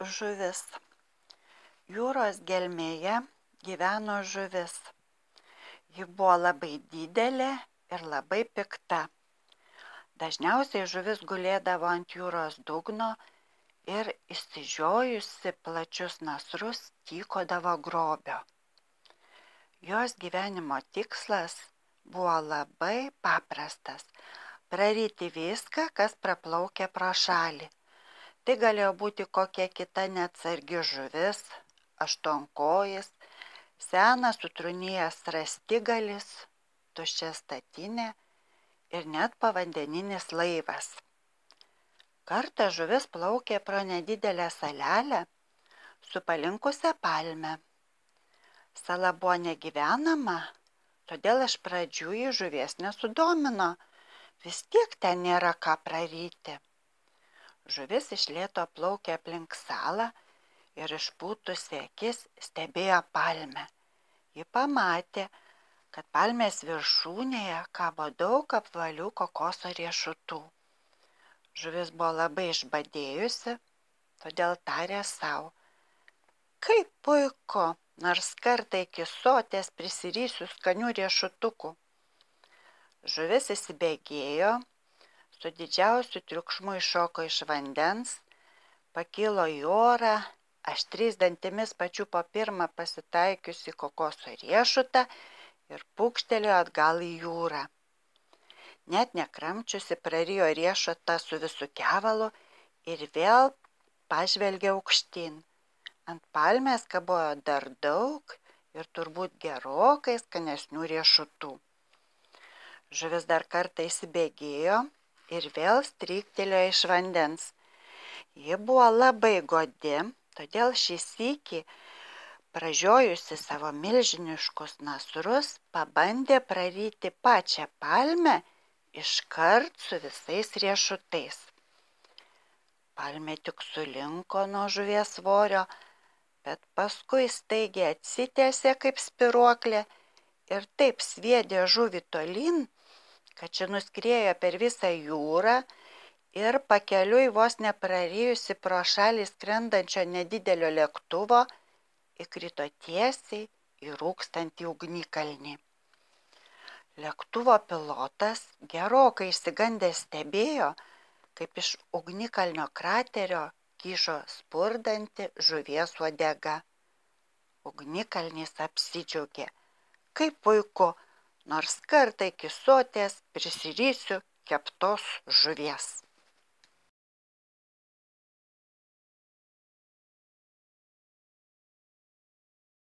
žuvis. Jūros gelmėje gyveno žuvis. Ji buvo labai didelė ir labai pikta. Dažniausiai žuvis gulėdavo ant jūros dugno ir išsižiojusi plačius nasrus tykodavo grobio. Jos gyvenimo tikslas buvo labai paprastas – praryti viską, kas praplaukė pro šalį. Tai galėjo būti kokia kita neatsargi žuvis, aštuonkojis, senas sutrūnijęs rąstigalis, tuščia statinė ir net povandeninis laivas. Kartą žuvis plaukė pro nedidelę salelę su palinkusia palme. Sala buvo negyvenama, todėl iš pradžių jį žuvies nesudomino, vis tiek ten nėra ką praryti. Žuvis iš lėto plaukė aplink salą ir išpūtusi akis stebėjo palmę. Ji pamatė, kad palmės viršūnėje kabo daug apvalių kokoso riešutų. Žuvis buvo labai išbadėjusi, todėl tarė sau: kaip puiku, nors kartą iki soties prisirysiu skanių riešutukų. Žuvis įsibėgėjo, su didžiausiu triukšmu iššoko iš vandens, pakilo į orą, aštriais dantimis pačiupo pirmą pasitaikiusį kokoso riešutą ir pūkštelėjo atgal į jūrą. Net nekramčiusi prarijo riešutą su visu kevalu ir vėl pažvelgė aukštyn. Ant palmės kabojo dar daug ir turbūt gerokai skanesnių riešutų. Žuvis dar kartą įsibėgėjo ir vėl stryktelėjo iš vandens. Ji buvo labai godi, todėl šį sykį, pražiojusi savo milžiniškus nasrus, pabandė praryti pačią palmę iškart su visais riešutais. Palmė tik sulinko nuo žuvies svorio, bet paskui staigiai atsitiesė kaip spiruoklė ir taip sviedė žuvį tolyn, kad ši nuskriejo per visą jūrą ir pakeliui vos neprarijusi pro šalį skrendančio nedidelio lėktuvo įkrito tiesiai į rūkstantį ugnikalnį. Lėktuvo pilotas gerokai išsigandęs stebėjo, kaip iš ugnikalnio kraterio kyšo spurdanti žuvies uodega. Ugnikalnis apsidžiaugė: kaip puiku, nors kartą iki soties prisirysiu keptos žuvies.